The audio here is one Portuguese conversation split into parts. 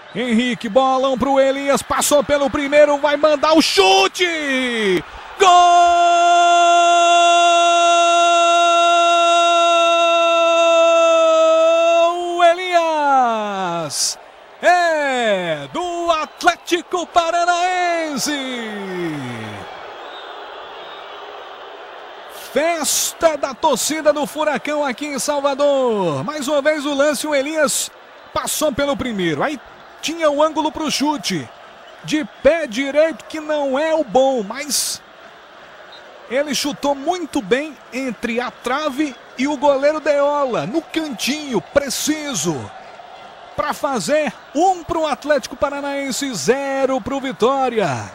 Henrique, bolão pro Elias, passou pelo primeiro, vai mandar o chute! Gol! Elias! É do Atlético Paranaense! Festa da torcida do Furacão aqui em Salvador. Mais uma vez o lance, o Elias passou pelo primeiro. Aí tinha o ângulo para o chute. De pé direito, que não é o bom, mas ele chutou muito bem entre a trave e o goleiro Deola. No cantinho, preciso. Para fazer 1 para o Atlético Paranaense, 0 para o Vitória.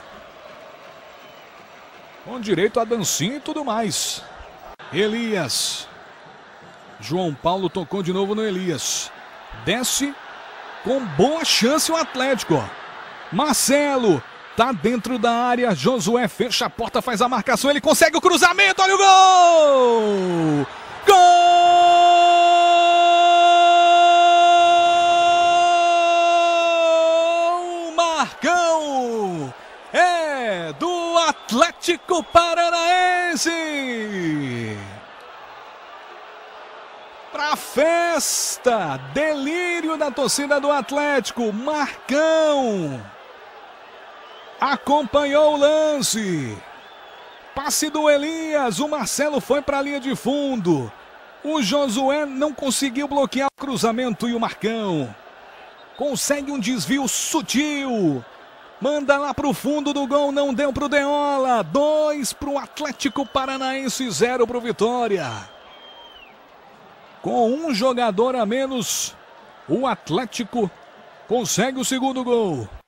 Com direito a dancinha e tudo mais. Elias. João Paulo tocou de novo no Elias. Desce com boa chance o Atlético. Marcelo tá dentro da área. Josué fecha a porta, faz a marcação. Ele consegue o cruzamento. Olha o gol! Gol! Marcão! É do Atlético Paranaense! Pra festa, delírio da torcida do Atlético, Marcão acompanhou o lance. Passe do Elias, o Marcelo foi para a linha de fundo. O Josué não conseguiu bloquear o cruzamento e o Marcão consegue um desvio sutil. Manda lá para o fundo do gol, não deu para o Deola. 2 para o Atlético Paranaense, 0 para o Vitória. Com um jogador a menos, o Atlético consegue o segundo gol.